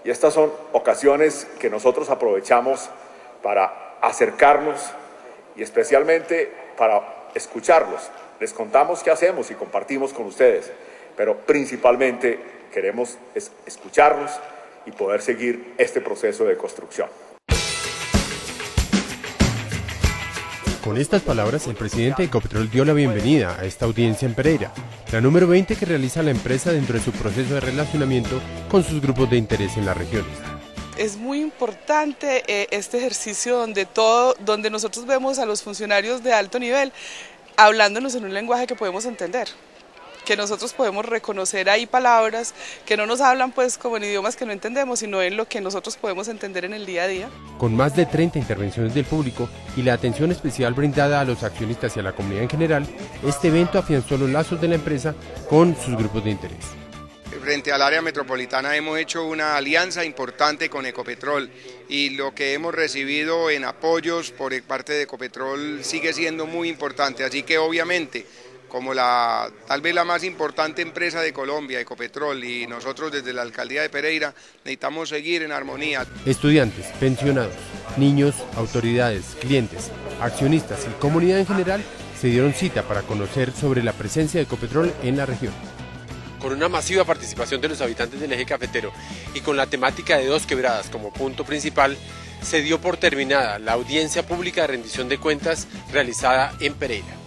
Y estas son ocasiones que nosotros aprovechamos para acercarnos y especialmente para escucharlos. Les contamos qué hacemos y compartimos con ustedes, pero principalmente queremos escucharlos y poder seguir este proceso de construcción. Con estas palabras, el presidente de Ecopetrol dio la bienvenida a esta audiencia en Pereira, la número 20 que realiza la empresa dentro de su proceso de relacionamiento con sus grupos de interés en la región. Es muy importante este ejercicio donde nosotros vemos a los funcionarios de alto nivel hablándonos en un lenguaje que podemos entender, que nosotros podemos reconocer ahí palabras que no nos hablan pues como en idiomas que no entendemos, sino en lo que nosotros podemos entender en el día a día. Con más de 30 intervenciones del público y la atención especial brindada a los accionistas y a la comunidad en general, este evento afianzó los lazos de la empresa con sus grupos de interés. Frente al área metropolitana hemos hecho una alianza importante con Ecopetrol y lo que hemos recibido en apoyos por parte de Ecopetrol sigue siendo muy importante, así que obviamente como tal vez la más importante empresa de Colombia, Ecopetrol, y nosotros desde la Alcaldía de Pereira necesitamos seguir en armonía. Estudiantes, pensionados, niños, autoridades, clientes, accionistas y comunidad en general se dieron cita para conocer sobre la presencia de Ecopetrol en la región. Con una masiva participación de los habitantes del eje cafetero y con la temática de Dos Quebradas como punto principal, se dio por terminada la audiencia pública de rendición de cuentas realizada en Pereira.